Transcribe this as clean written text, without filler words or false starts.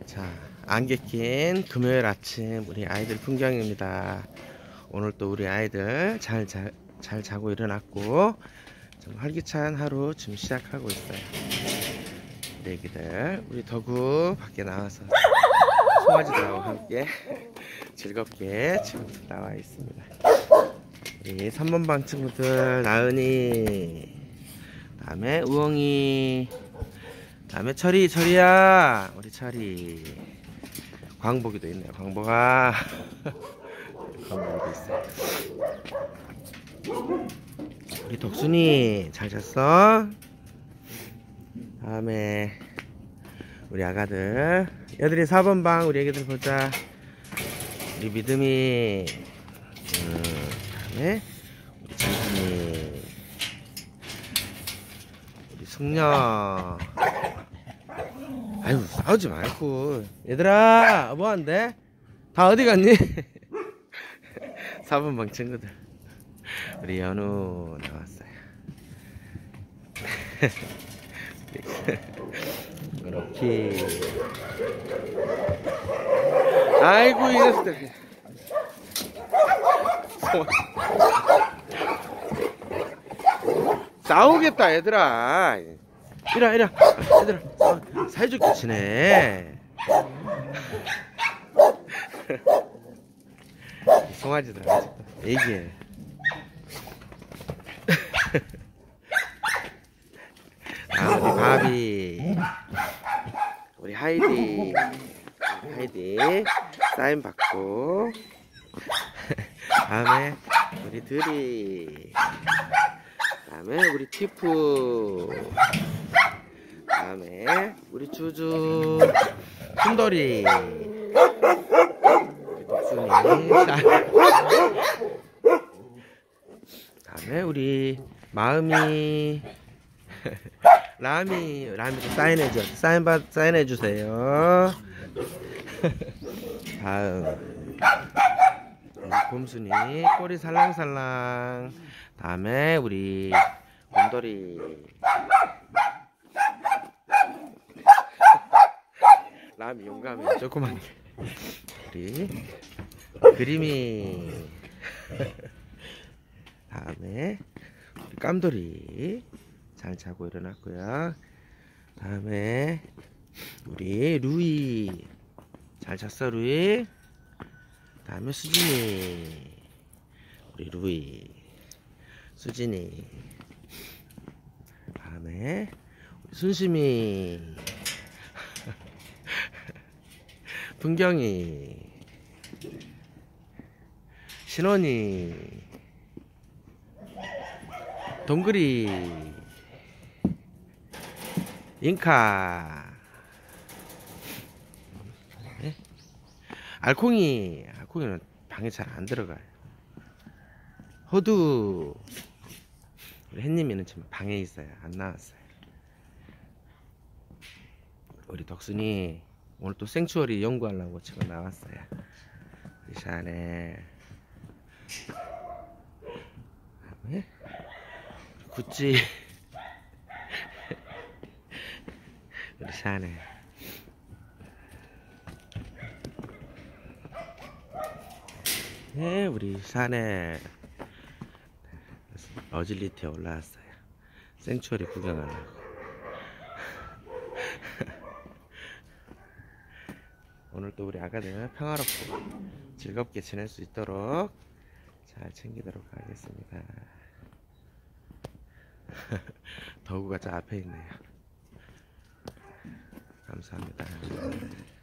자, 안개 낀 금요일 아침 우리 아이들 풍경입니다. 오늘 또 우리 아이들 잘 자고 일어났고 좀 활기찬 하루 지금 시작하고 있어요. 우리 애기들, 우리 덕우 밖에 나와서 송아지들하고 함께 즐겁게 지금 나와 있습니다. 우리 3번방 친구들 나은이, 다음에 우엉이, 다음에 철이야 우리 철이. 광복이도 있네요. 광복아. 광복이도 있어. 우리 덕순이 잘 잤어? 다음에 우리 아가들, 얘들이 4번 방 우리 애기들 보자. 우리 믿음이, 다음에 우리 진순이, 우리 승려. 아유, 싸우지 말고. 얘들아, 뭐한대? 다 어디 갔니? 4번 방 친구들. 우리 연우 나왔어요. 이렇게. 아이고, 이 녀석들. 싸우겠다, 얘들아. 이라 얘들아 사이좋게 지내. 송아지들 아직도 얘기해. 우리 바비, 우리 하이디 사인 받고. 다음에 우리 드리, 다음에 우리 티프, 다음에 우리 주주, 순돌이, 우리 독순이, 다음에 우리 마음이, 라미도 사인해주세요. 다음 우리 곰순이 꼬리 살랑살랑. 다음에 우리 곰돌이, 라미 용감해 조그만 게. 우리 그림이. 다음에 우리 깜돌이 잘 자고 일어났고요. 다음에 우리 루이 잘 잤어 루이. 다음에 수진이, 우리 루이, 수진이. 다음에 우리 순심이, 풍경이, 신원이, 동그리, 잉카, 네? 알콩이는 방에 잘 안 들어가요. 호두, 우리 햇님이는 지금 방에 있어요. 안 나왔어요. 우리 덕순이 오늘 또 생추어리 연구하려고 지금 나왔어요. 우리 샤넬, 우리 구찌, 우리 샤넬. 네, 우리 샤넬 어질리티에 올라왔어요. 생추어리 구경하려고. 오늘 또 우리 아가들 평화롭고 즐겁게 지낼 수 있도록 잘 챙기도록 하겠습니다. 덕우가 저 앞에 있네요. 감사합니다.